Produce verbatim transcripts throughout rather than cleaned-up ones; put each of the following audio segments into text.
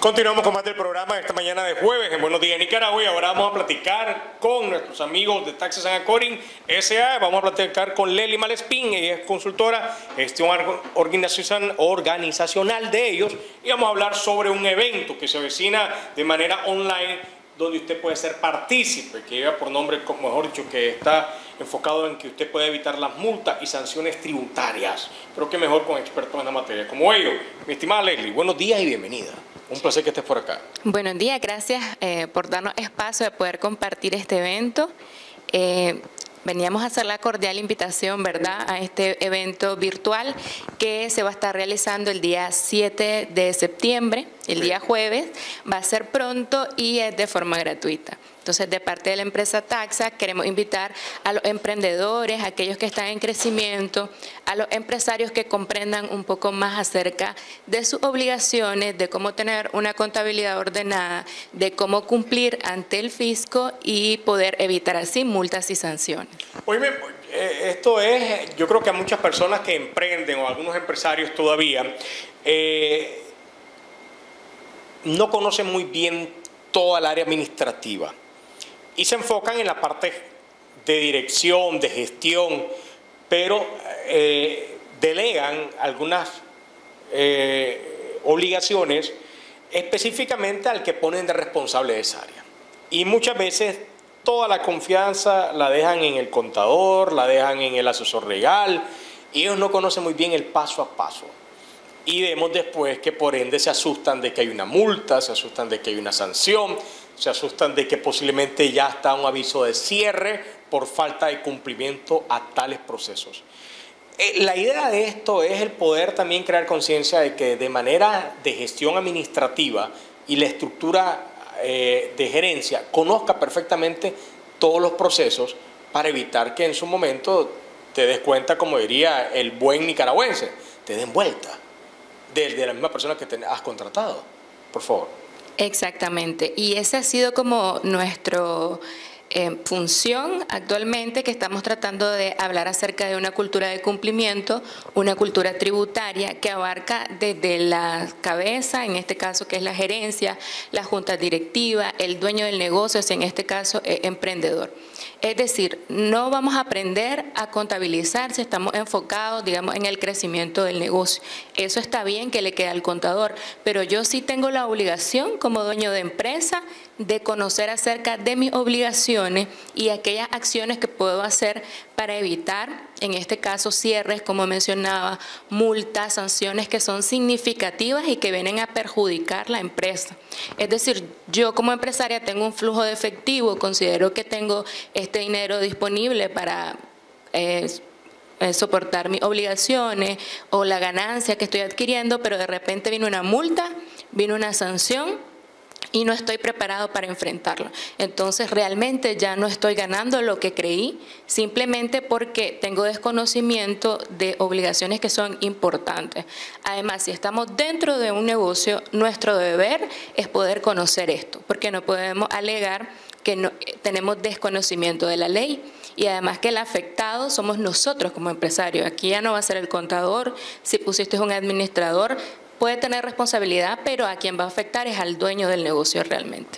Continuamos con más del programa esta mañana de jueves en Buenos Días Nicaragua, y ahora vamos a platicar con nuestros amigos de Taxes and Accounting S A Vamos a platicar con Lely Malespín, ella es consultora, gestión organizacional de ellos, y vamos a hablar sobre un evento que se avecina de manera online donde usted puede ser partícipe, que lleva por nombre, mejor dicho, que está enfocado en que usted puede evitar las multas y sanciones tributarias. Pero qué mejor con expertos en la materia como ellos. Mi estimada Lely, buenos días y bienvenida. Un placer que estés por acá. Buenos días, gracias eh, por darnos espacio de poder compartir este evento. Eh, veníamos a hacer la cordial invitación, ¿verdad?, a este evento virtual que se va a estar realizando el día siete de septiembre, el día jueves. Va a ser pronto y es de forma gratuita. Entonces, de parte de la empresa Taxa, queremos invitar a los emprendedores, a aquellos que están en crecimiento, a los empresarios que comprendan un poco más acerca de sus obligaciones, de cómo tener una contabilidad ordenada, de cómo cumplir ante el fisco y poder evitar así multas y sanciones. Oye, esto es, yo creo que a muchas personas que emprenden o algunos empresarios todavía eh, no conocen muy bien toda el área administrativa y se enfocan en la parte de dirección, de gestión, pero eh, delegan algunas eh, obligaciones específicamente al que ponen de responsable de esa área. Y muchas veces toda la confianza la dejan en el contador, la dejan en el asesor legal, y ellos no conocen muy bien el paso a paso. Y vemos después que por ende se asustan de que hay una multa, se asustan de que hay una sanción, se asustan de que posiblemente ya está un aviso de cierre por falta de cumplimiento a tales procesos. Eh, la idea de esto es el poder también crear conciencia de que de manera de gestión administrativa y la estructura eh, de gerencia conozca perfectamente todos los procesos para evitar que en su momento te des cuenta, como diría el buen nicaragüense, te den vuelta de la misma persona que te has contratado. Por favor. Exactamente, y esa ha sido como nuestra eh, función actualmente, que estamos tratando de hablar acerca de una cultura de cumplimiento, una cultura tributaria que abarca desde la cabeza, en este caso que es la gerencia, la junta directiva, el dueño del negocio, si en este caso es emprendedor. Es decir, no vamos a aprender a contabilizar si estamos enfocados, digamos, en el crecimiento del negocio. Eso está bien que le quede al contador, pero yo sí tengo la obligación como dueño de empresa de conocer acerca de mis obligaciones y aquellas acciones que puedo hacer para evitar, en este caso, cierres, como mencionaba, multas, sanciones que son significativas y que vienen a perjudicar la empresa. Es decir, yo como empresaria tengo un flujo de efectivo, considero que tengo este dinero disponible para eh, eh, soportar mis obligaciones o la ganancia que estoy adquiriendo, pero de repente viene una multa, viene una sanción, y no estoy preparado para enfrentarlo. Entonces, realmente ya no estoy ganando lo que creí, simplemente porque tengo desconocimiento de obligaciones que son importantes. Además, si estamos dentro de un negocio, nuestro deber es poder conocer esto, porque no podemos alegar que no, tenemos desconocimiento de la ley. Y además que el afectado somos nosotros como empresarios. Aquí ya no va a ser el contador, si pusiste un administrador, puede tener responsabilidad, pero a quien va a afectar es al dueño del negocio realmente.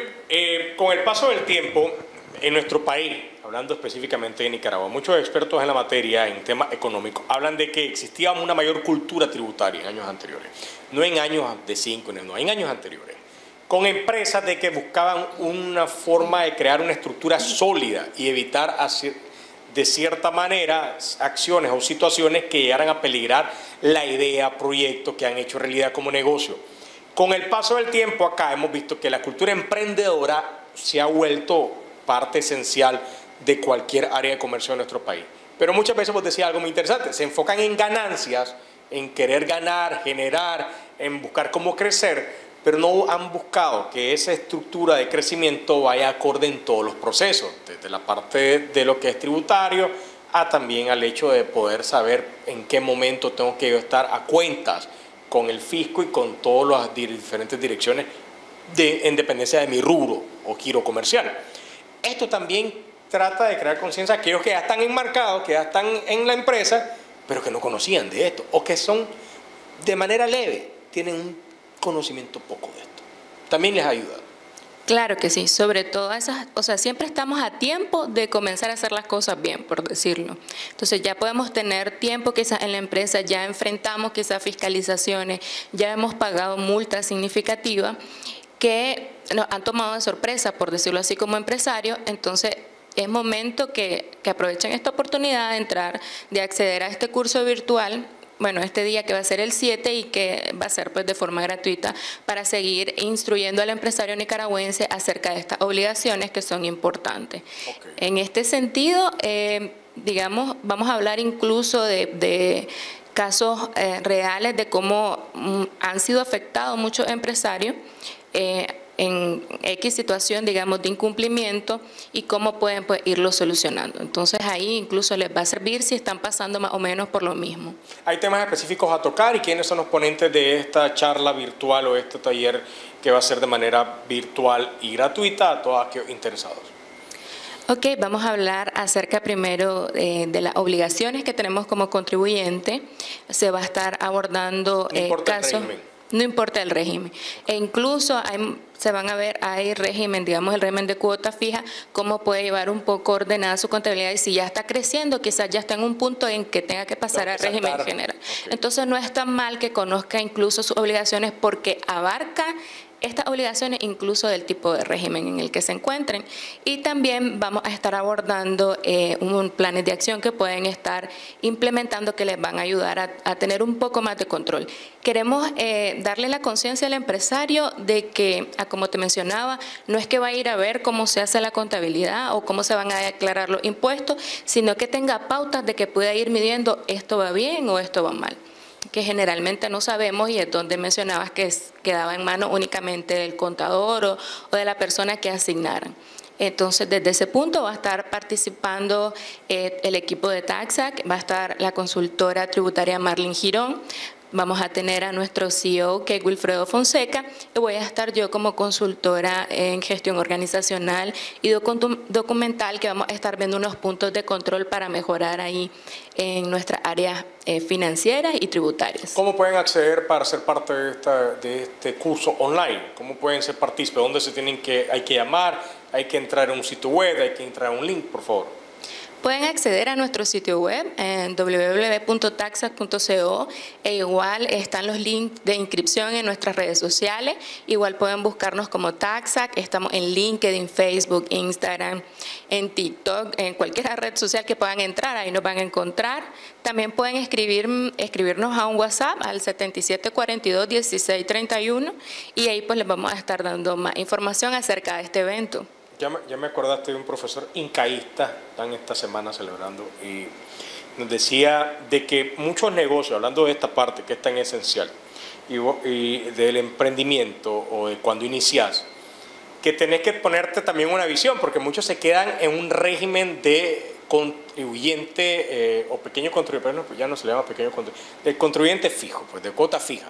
Eh, con el paso del tiempo, en nuestro país, hablando específicamente de Nicaragua, muchos expertos en la materia, en temas económicos, hablan de que existía una mayor cultura tributaria en años anteriores. No en años de cinco, no, en años anteriores. Con empresas de que buscaban una forma de crear una estructura sólida y evitar hacer, de cierta manera, acciones o situaciones que llegaran a peligrar la idea, proyectos que han hecho realidad como negocio. Con el paso del tiempo acá hemos visto que la cultura emprendedora se ha vuelto parte esencial de cualquier área de comercio de nuestro país. Pero muchas veces vos decías algo muy interesante, se enfocan en ganancias, en querer ganar, generar, en buscar cómo crecer, pero no han buscado que esa estructura de crecimiento vaya acorde en todos los procesos, desde la parte de lo que es tributario a también al hecho de poder saber en qué momento tengo que yo estar a cuentas con el fisco y con todas las diferentes direcciones de, en dependencia de mi rubro o giro comercial. Esto también trata de crear conciencia a aquellos que ya están enmarcados, que ya están en la empresa, pero que no conocían de esto o que son de manera leve, tienen un conocimiento poco de esto. También les ayuda. Claro que sí, sobre todo esas, o sea, siempre estamos a tiempo de comenzar a hacer las cosas bien, por decirlo. Entonces ya podemos tener tiempo quizás en la empresa, ya enfrentamos quizás fiscalizaciones, ya hemos pagado multas significativas que nos han tomado de sorpresa, por decirlo así, como empresarios. Entonces es momento que, que aprovechen esta oportunidad de entrar, de acceder a este curso virtual, bueno, este día que va a ser el siete y que va a ser pues de forma gratuita para seguir instruyendo al empresario nicaragüense acerca de estas obligaciones que son importantes. Okay. En este sentido, eh, digamos, vamos a hablar incluso de, de casos eh, reales de cómo mm, han sido afectados muchos empresarios eh, en X situación, digamos, de incumplimiento y cómo pueden pues, irlo solucionando. Entonces ahí incluso les va a servir si están pasando más o menos por lo mismo. ¿Hay temas específicos a tocar y quiénes son los ponentes de esta charla virtual o este taller que va a ser de manera virtual y gratuita a todos aquellos interesados? Ok, vamos a hablar acerca primero eh, de las obligaciones que tenemos como contribuyente. Se va a estar abordando no eh, casos... No importa el régimen. E incluso hay, se van a ver, hay régimen, digamos el régimen de cuota fija, cómo puede llevar un poco ordenada su contabilidad y si ya está creciendo, quizás ya está en un punto en que tenga que pasar al régimen general. Okay. Entonces no es tan mal que conozca incluso sus obligaciones porque abarca estas obligaciones incluso del tipo de régimen en el que se encuentren. Y también vamos a estar abordando eh, un planes de acción que pueden estar implementando que les van a ayudar a, a tener un poco más de control. Queremos eh, darle la conciencia al empresario de que, como te mencionaba, no es que va a ir a ver cómo se hace la contabilidad o cómo se van a declarar los impuestos, sino que tenga pautas de que pueda ir midiendo esto va bien o esto va mal, que generalmente no sabemos y es donde mencionabas que quedaba en manos únicamente del contador o, o de la persona que asignaran. Entonces, desde ese punto va a estar participando eh, el equipo de TaxAct, va a estar la consultora tributaria Marlene Girón, vamos a tener a nuestro C E O, que es Wilfredo Fonseca, y voy a estar yo como consultora en gestión organizacional y documental, que vamos a estar viendo unos puntos de control para mejorar ahí en nuestras áreas eh, financieras y tributarias. ¿Cómo pueden acceder para ser parte de, esta, de este curso online? ¿Cómo pueden ser partícipes? ¿Dónde se tienen que, hay que llamar? ¿Hay que entrar a un sitio web? ¿Hay que entrar a un link, por favor? Pueden acceder a nuestro sitio web en doble u doble u doble u punto taxact punto co e igual están los links de inscripción en nuestras redes sociales. Igual pueden buscarnos como TaxAct, estamos en LinkedIn, Facebook, Instagram, en TikTok, en cualquier red social que puedan entrar, ahí nos van a encontrar. También pueden escribir, escribirnos a un WhatsApp al setenta y siete cuarenta y dos dieciséis treinta y uno y ahí pues les vamos a estar dando más información acerca de este evento. Ya me, ya me acordaste de un profesor incaísta, están esta semana celebrando, y nos decía de que muchos negocios, hablando de esta parte que es tan esencial, y, y del emprendimiento o de cuando inicias, que tenés que ponerte también una visión, porque muchos se quedan en un régimen de contribuyente eh, o pequeño contribuyente, no, pues ya no se le llama pequeño contribuyente, de contribuyente fijo, pues de cuota fija.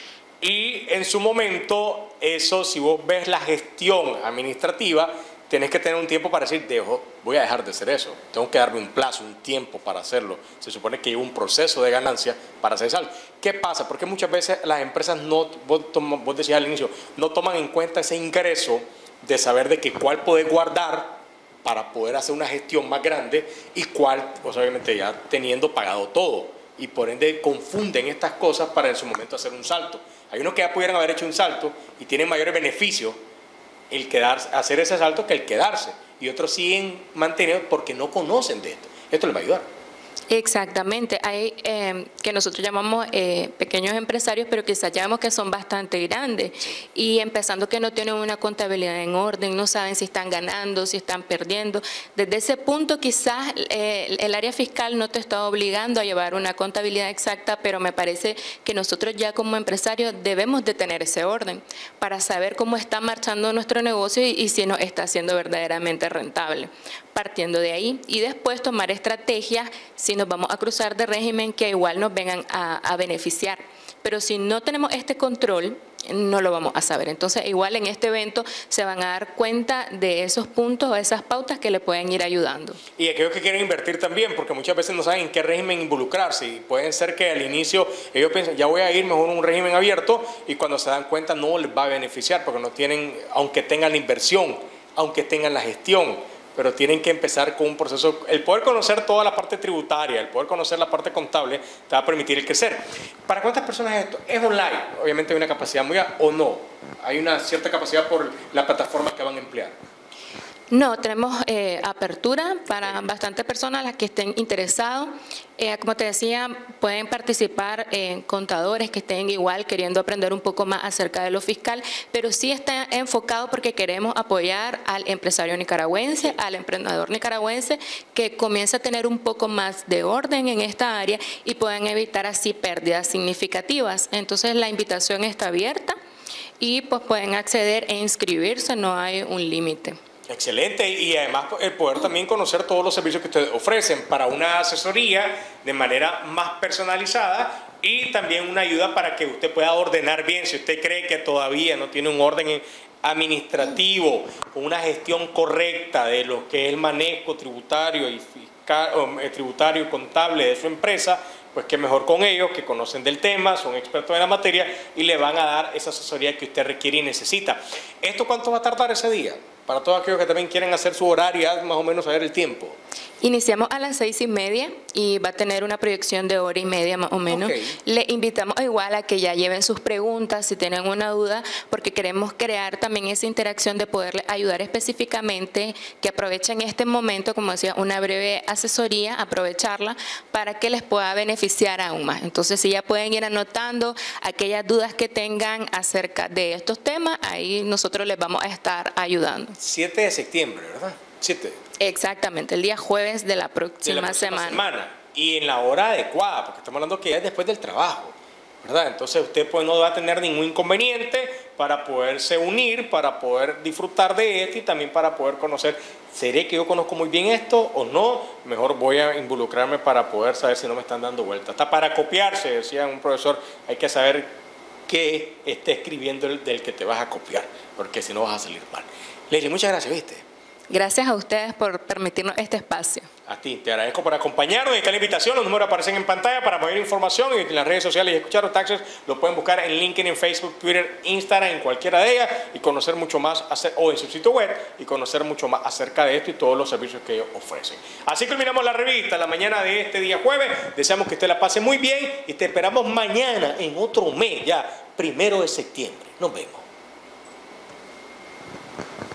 Y en su momento, eso, si vos ves la gestión administrativa, tenés que tener un tiempo para decir, dejo, voy a dejar de hacer eso. Tengo que darme un plazo, un tiempo para hacerlo. Se supone que hay un proceso de ganancia para hacer saldo. ¿Qué pasa? Porque muchas veces las empresas, no, vos, tom, vos decías al inicio, no toman en cuenta ese ingreso de saber de que cuál podés guardar para poder hacer una gestión más grande y cuál, pues obviamente ya teniendo pagado todo. Y por ende confunden estas cosas para en su momento hacer un salto. Hay unos que ya pudieran haber hecho un salto y tienen mayores beneficios el quedarse, hacer ese salto que el quedarse. Y otros siguen manteniendo porque no conocen de esto. Esto les va a ayudar. Exactamente, hay eh, que nosotros llamamos eh, pequeños empresarios, pero quizás llamamos que son bastante grandes, sí. Y empezando que no tienen una contabilidad en orden, no saben si están ganando, si están perdiendo. Desde ese punto quizás eh, el área fiscal no te está obligando a llevar una contabilidad exacta, pero me parece que nosotros ya como empresarios debemos de tener ese orden para saber cómo está marchando nuestro negocio y, y si nos está haciendo verdaderamente rentable. Partiendo de ahí y después tomar estrategias si nos vamos a cruzar de régimen que igual nos vengan a, a beneficiar. pero si no tenemos este control, no lo vamos a saber. Entonces, igual en este evento se van a dar cuenta de esos puntos o esas pautas que le pueden ir ayudando. Y aquellos que quieren invertir también, porque muchas veces no saben en qué régimen involucrarse, y pueden ser que al inicio ellos piensen, ya voy a ir mejor a un régimen abierto, y cuando se dan cuenta no les va a beneficiar, porque no tienen, aunque tengan la inversión, aunque tengan la gestión, pero tienen que empezar con un proceso. El poder conocer toda la parte tributaria, el poder conocer la parte contable, te va a permitir crecer. ¿Para cuántas personas es esto? ¿Es online? Obviamente hay una capacidad muy alta, o no. Hay una cierta capacidad por la plataforma que van a emplear. No, tenemos eh, apertura para bastantes personas las que estén interesados. Eh, como te decía, pueden participar eh, contadores que estén igual queriendo aprender un poco más acerca de lo fiscal, pero sí está enfocado porque queremos apoyar al empresario nicaragüense, al emprendedor nicaragüense que comience a tener un poco más de orden en esta área y puedan evitar así pérdidas significativas. Entonces la invitación está abierta y pues pueden acceder e inscribirse, no hay un límite. Excelente, y además el poder también conocer todos los servicios que ustedes ofrecen para una asesoría de manera más personalizada y también una ayuda para que usted pueda ordenar bien. Si usted cree que todavía no tiene un orden administrativo, con una gestión correcta de lo que es el manejo tributario y fiscal, o, eh, tributario y contable de su empresa, pues qué mejor con ellos, que conocen del tema, son expertos en la materia y le van a dar esa asesoría que usted requiere y necesita. ¿Esto cuánto va a tardar ese día? Para todos aquellos que también quieren hacer su horario, más o menos saber el tiempo. Iniciamos a las seis y media y va a tener una proyección de hora y media más o menos. Okay. Le invitamos igual a que ya lleven sus preguntas si tienen una duda, porque queremos crear también esa interacción de poderle ayudar específicamente, que aprovechen este momento, como decía, una breve asesoría, aprovecharla para que les pueda beneficiar aún más. Entonces, si ya pueden ir anotando aquellas dudas que tengan acerca de estos temas, ahí nosotros les vamos a estar ayudando. siete de septiembre, ¿verdad? siete. Exactamente, el día jueves de la próxima, de la próxima semana. semana. Y en la hora adecuada, porque estamos hablando que ya es después del trabajo, ¿verdad? Entonces usted pues no va a tener ningún inconveniente para poderse unir, para poder disfrutar de esto y también para poder conocer, ¿seré que yo conozco muy bien esto o no? Mejor voy a involucrarme para poder saber si no me están dando vueltas. Hasta para copiarse, decía un profesor, hay que saber qué esté escribiendo el del que te vas a copiar, porque si no vas a salir mal. Leslie, muchas gracias, ¿viste? Gracias a ustedes por permitirnos este espacio. A ti, te agradezco por acompañarnos. Y está la invitación, los números aparecen en pantalla para mayor información y en las redes sociales y escuchar los taxes. Lo pueden buscar en LinkedIn, en Facebook, Twitter, Instagram, en cualquiera de ellas y conocer mucho más, o en su sitio web y conocer mucho más acerca de esto y todos los servicios que ellos ofrecen. Así culminamos la revista la mañana de este día jueves. Deseamos que usted la pase muy bien y te esperamos mañana en otro mes, ya primero de septiembre. Nos vemos.